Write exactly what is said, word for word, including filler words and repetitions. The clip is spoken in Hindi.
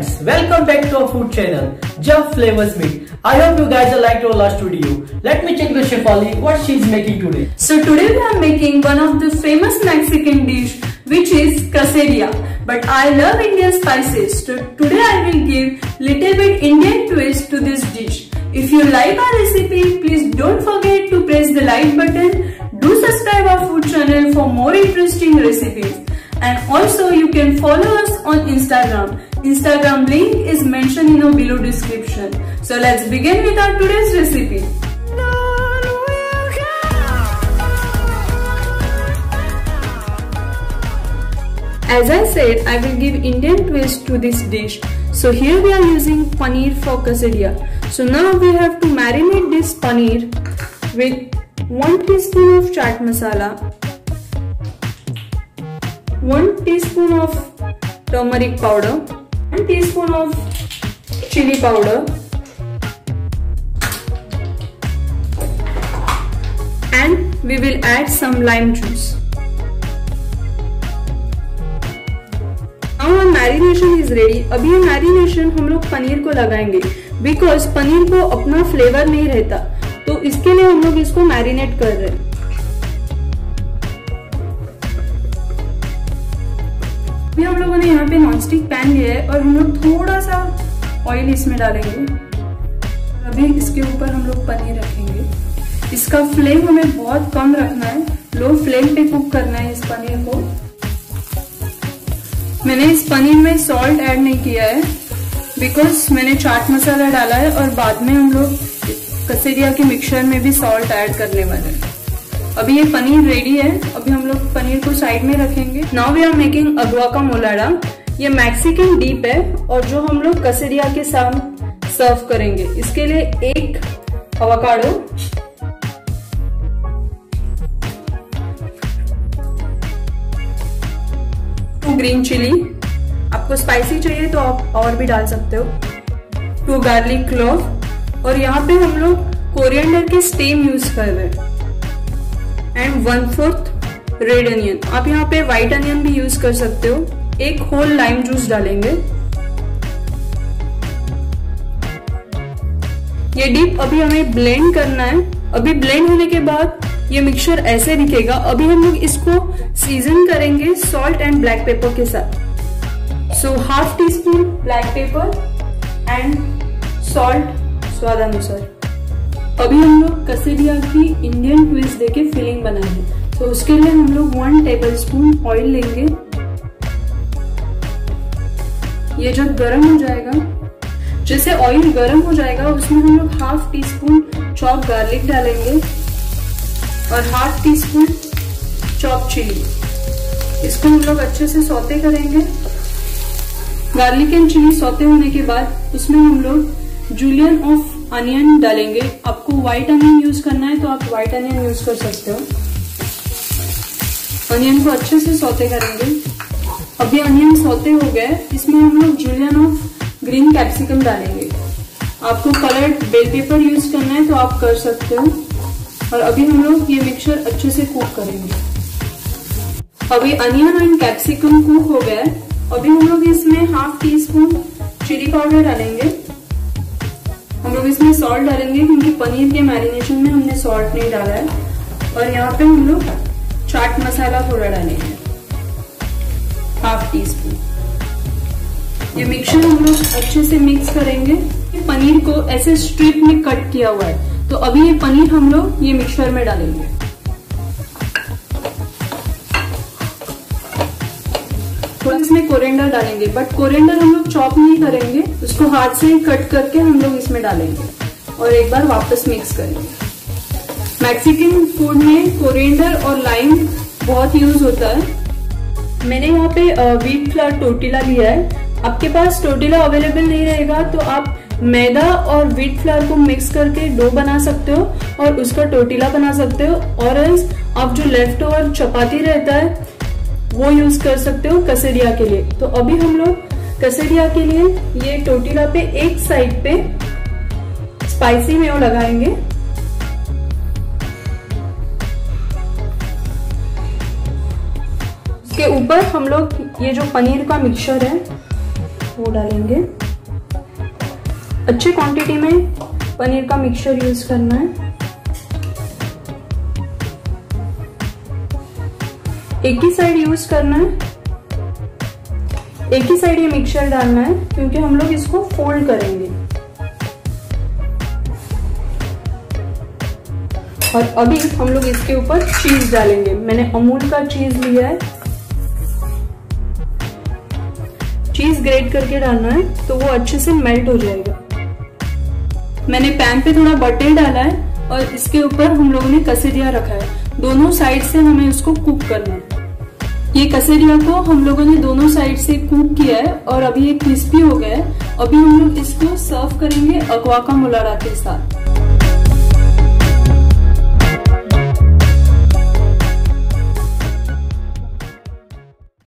friends, welcome back to our food channel, Jump Flavors Meet. I hope you guys liked our last video. Let me check with Shefali what she's making today. So today we are making one of the famous Mexican dish, which is quesadilla. But I love Indian spices, so today I will give little bit Indian twist to this dish. If you like our recipe, please don't forget to press the like button. Do subscribe our food channel for more interesting recipes. And also you can follow us on Instagram. Instagram link is mentioned in the below description. So let's begin with our today's recipe. As I said, I will give Indian twist to this dish. So here we are using paneer for quesadilla. So now we have to marinate this paneer with one teaspoon of chaat masala, one teaspoon of turmeric powder, one teaspoon of chili powder, and we will add some lime juice. Now our marination is ready. अभी ये marination हम लोग पनीर को लगाएंगे, because पनीर को अपना फ्लेवर नहीं रहता, तो इसके लिए हम लोग इसको मैरिनेट कर रहे हैं. अभी हम लोगों ने यहाँ पे नॉनस्टिक पैन लिया है और हम लोग थोड़ा सा ऑयल इसमें डालेंगे. अभी इसके ऊपर हम लोग पनीर रखेंगे. इसका फ्लेम हमें बहुत कम रखना है, लो फ्लेम पे कुक करना है इस पनीर को. मैंने इस पनीर में सॉल्ट ऐड नहीं किया है, बिकॉज मैंने चाट मसाला डाला है और बाद में हम लोग quesadilla के मिक्सचर में भी सॉल्ट ऐड करने वाले हैं. अभी ये पनीर रेडी है. अभी हम लोग पनीर को साइड में रखेंगे. नाउ वी आर मेकिंग अग्वाकामोलाडा. ये मैक्सिकन डीप है और जो हम लोग quesadilla के साथ सर्व करेंगे. इसके लिए एक एवोकाडो, टू ग्रीन चिली, आपको स्पाइसी चाहिए तो आप और भी डाल सकते हो, टू गार्लिक क्लोव, और यहाँ पे हम लोग कोरिएंडर के स्टेम यूज कर रहे हैं, and one fourth red onion. आप यहाँ पे व्हाइट अनियन भी यूज कर सकते हो. एक होल लाइम जूस डालेंगे. ये डिप अभी हमें ब्लेंड करना है. अभी ब्लेंड होने के बाद ये मिक्सचर ऐसे दिखेगा. अभी हम लोग इसको सीजन करेंगे सॉल्ट एंड ब्लैक पेपर के साथ. So half teaspoon black pepper and salt स्वाद अनुसार. अभी हम लोग quesadilla की इंडियन ट्विस्ट देके फिलिंग बनाएंगे. तो उसके लिए हम लोग वन टेबल स्पून ऑयल लेंगे. ये जब गर्म हो जाएगा, जैसे ऑयल गर्म हो जाएगा, उसमें हम लोग half teaspoon chop garlic डालेंगे और half teaspoon chop chilli. इसको हम लोग अच्छे से सौते करेंगे. गार्लिक एंड चिली सौते होने के बाद उसमें हम लोग जूलियन ऑफ अनियन डालेंगे. आपको व्हाइट अनियन यूज करना है तो आप व्हाइट अनियन यूज कर सकते हो. अनियन को अच्छे से सौते करेंगे. अभी अनियन सौते हो गए. इसमें हम लोग जूलियन ऑफ ग्रीन कैप्सिकम डालेंगे. आपको कलर्ड बेल पेपर यूज करना है तो आप कर सकते हो. और अभी हम लोग ये मिक्सचर अच्छे से कुक करेंगे. अभी अनियन एंड कैप्सिकम कुक हो गया है. अभी हम लोग इसमें half teaspoon chilli powder डालेंगे. हम लोग इसमें सॉल्ट डालेंगे क्योंकि पनीर के मैरिनेशन में हमने सॉल्ट नहीं डाला है. और यहाँ पे हम लोग चाट मसाला थोड़ा डालेंगे, हाफ टी स्पून. ये मिक्सचर हम लोग अच्छे से मिक्स करेंगे. पनीर को ऐसे स्ट्रिप में कट किया हुआ है, तो अभी ये पनीर हम लोग ये मिक्सचर में डालेंगे. थोड़ा इसमें कोरिएंडर डालेंगे, बट कोरिएंडर हम लोग चॉप नहीं करेंगे, उसको हाथ से कट करके हम लोग इसमें डालेंगे और एक बार वापस मिक्स करेंगे. मैक्सिकन फूड में कोरिएंडर और लाइम बहुत यूज होता है. मैंने यहाँ पे व्हीट फ्लावर टोर्टिला लिया है. आपके पास टोर्टिला अवेलेबल नहीं रहेगा तो आप मैदा और व्हीट फ्लावर को मिक्स करके डो बना सकते हो और उसका टोर्टिला बना सकते हो. और आप जो लेफ्ट ओवर चपाती रहता है वो यूज कर सकते हो quesadilla के लिए. तो अभी हम लोग quesadilla के लिए ये टोर्टिला पे एक साइड पे स्पाइसी मेयो लगाएंगे. उसके ऊपर हम लोग ये जो पनीर का मिक्सचर है वो डालेंगे। अच्छे क्वांटिटी में पनीर का मिक्सचर यूज करना है। एक ही साइड यूज करना है, एक ही साइड ये मिक्सचर डालना है क्योंकि हम लोग इसको फोल्ड करेंगे। और अभी हम लोग इसके ऊपर चीज डालेंगे। मैंने अमूल का चीज लिया है, चीज ग्रेट करके डालना है तो वो अच्छे से मेल्ट हो जाएगा। मैंने पैन पे थोड़ा बटर डाला है और इसके ऊपर हम लोगों ने कसेरिया रखा है। दोनों साइड से हमें उसको कुक करना है। ये कसेरिया को हम लोगों ने दोनों साइड से कुक किया है और अभी ये क्रिस्पी हो गया है। अभी हम लोग इसको सर्व करेंगे अक्वा का मोलारा के साथ।